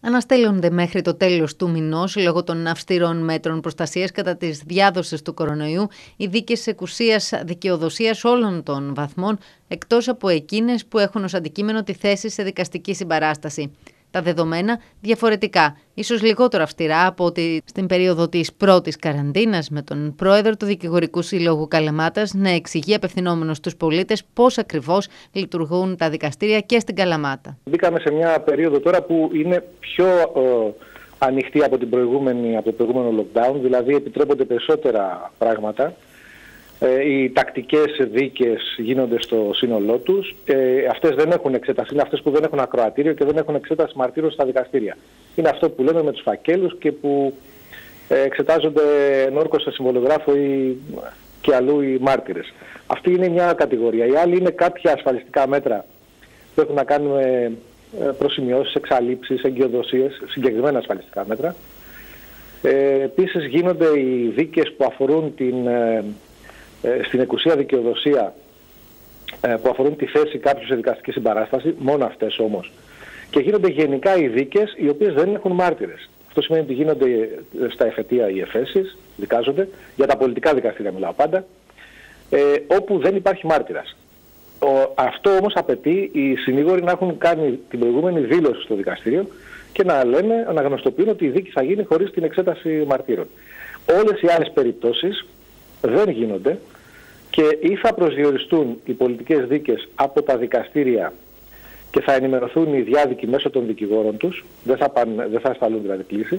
Αναστέλλονται μέχρι το τέλος του μηνός, λόγω των αυστηρών μέτρων προστασίας κατά της διάδοσης του κορονοϊού, οι δίκες εκουσίας δικαιοδοσίας όλων των βαθμών, εκτός από εκείνες που έχουν ως αντικείμενο τη θέση σε δικαστική συμπαράσταση. Τα δεδομένα διαφορετικά, ίσως λιγότερο αυστηρά από ότι στην περίοδο της πρώτης καραντίνας, με τον πρόεδρο του Δικηγορικού Συλλόγου Καλαμάτας να εξηγεί απευθυνόμενος στους πολίτες πώς ακριβώς λειτουργούν τα δικαστήρια και στην Καλαμάτα. Μπήκαμε σε μια περίοδο τώρα που είναι πιο ανοιχτή από το προηγούμενο lockdown, δηλαδή επιτρέπονται περισσότερα πράγματα. Οι τακτικές δίκες γίνονται στο σύνολό τους. Αυτές δεν έχουν εξέταση, είναι αυτές που δεν έχουν ακροατήριο και δεν έχουν εξέταση μαρτύρων στα δικαστήρια. Είναι αυτό που λέμε με τους φακέλους και που εξετάζονται ενόρκως σε συμβολογράφο ή και αλλού οι μάρτυρες. Αυτή είναι μια κατηγορία. Η άλλη είναι κάποια ασφαλιστικά μέτρα που έχουν να κάνουν προσημειώσεις, εξαλείψεις, εγκυοδοσίες, συγκεκριμένα ασφαλιστικά μέτρα. Επίσης γίνονται οι δίκες που αφορούν στην εκουσία δικαιοδοσία, που αφορούν τη θέση κάποιου σε δικαστική συμπαράσταση, μόνο αυτές όμως. Και γίνονται γενικά οι δίκες οι οποίες δεν έχουν μάρτυρες. Αυτό σημαίνει ότι γίνονται στα εφετεία οι εφέσεις, δικάζονται, για τα πολιτικά δικαστήρια μιλάω πάντα, όπου δεν υπάρχει μάρτυρας. Αυτό όμως απαιτεί οι συνήγοροι να έχουν κάνει την προηγούμενη δήλωση στο δικαστήριο και να γνωστοποιούν ότι η δίκη θα γίνει χωρίς την εξέταση μαρτύρων. Όλες οι άλλες περιπτώσεις δεν γίνονται και ή θα προσδιοριστούν οι πολιτικές δίκες από τα δικαστήρια και θα ενημερωθούν οι διάδικοι μέσω των δικηγόρων τους, δεν θα ασταλούν δηλαδή κλήσεις,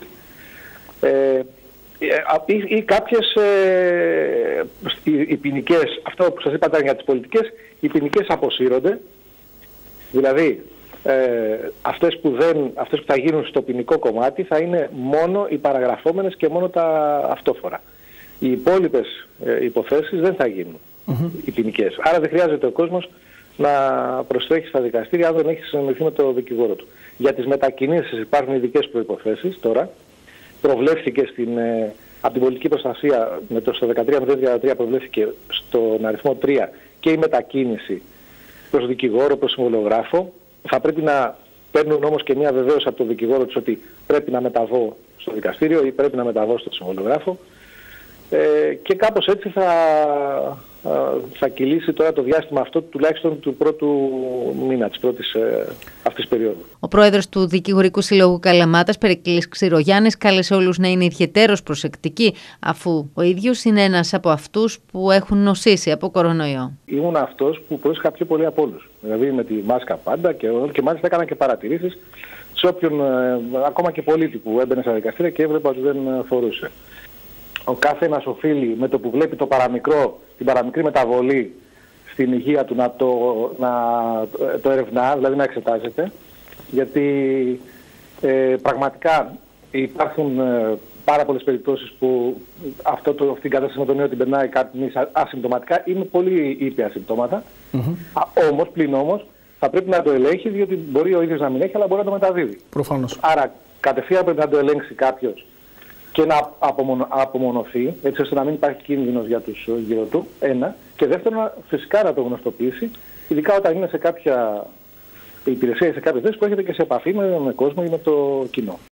ή κάποιες οι ποινικές, αυτό που σας είπα ήταν για τις πολιτικές, οι ποινικές αποσύρονται, δηλαδή αυτές που θα γίνουν στο ποινικό κομμάτι θα είναι μόνο οι παραγραφόμενες και μόνο τα αυτόφορα. Οι υπόλοιπες υποθέσεις δεν θα γίνουν οι ποινικές. Άρα δεν χρειάζεται ο κόσμος να προστρέχει στα δικαστήρια αν δεν έχει συνεννοηθεί με το δικηγόρο του. Για τις μετακινήσεις υπάρχουν ειδικές προϋποθέσεις τώρα. Προβλέφθηκε από την πολιτική προστασία στο 13.033 προβλέφθηκε στον αριθμό 3 και η μετακίνηση προς δικηγόρο, προς συμβολογράφο. Θα πρέπει να παίρνουν όμως και μια βεβαίωση από τον δικηγόρο τους ότι πρέπει να μεταβώ στο δικαστήριο ή πρέπει να μεταβώ στο συμβολογράφο. Και κάπως έτσι θα κυλήσει τώρα το διάστημα αυτό τουλάχιστον του πρώτου μήνα της πρώτης αυτής περίοδου. Ο πρόεδρος του Δικηγορικού Συλλόγου Καλαμάτας, Περικλής Ξηρογιάννης, κάλεσε όλους να είναι ιδιαιτέρως προσεκτικοί, αφού ο ίδιος είναι ένας από αυτούς που έχουν νοσήσει από κορονοϊό. Ήμουν αυτός που πρόσεχα πιο πολύ από όλους. Δηλαδή με τη μάσκα πάντα και μάλιστα έκανα και παρατηρήσεις σε όποιον, ακόμα και πολίτη που έμπαινε στα δικαστήρια και έβλεπα ότι δεν φορούσε. Ο κάθε ένας οφείλει με το που βλέπει την παραμικρή μεταβολή στην υγεία του να το ερευνά, δηλαδή να εξετάζεται, γιατί πραγματικά υπάρχουν πάρα πολλές περιπτώσεις που αυτή την κατάσταση με τον νέο την περνάει κάποιος ασυμπτωματικά, είναι πολύ ήπια συμπτώματα, πλην όμως θα πρέπει να το ελέγχει, διότι μπορεί ο ίδιος να μην έχει, αλλά μπορεί να το μεταδίδει. Προφανώς. Άρα κατευθείαν πρέπει να το ελέγξει κάποιος και να απομονωθεί, έτσι ώστε να μην υπάρχει κίνδυνος για τους γύρω του, ένα. Και δεύτερον, φυσικά να το γνωστοποιήσει, ειδικά όταν είναι σε κάποια υπηρεσία ή σε κάποιες θέσεις που έχετε και σε επαφή με κόσμο ή με το κοινό.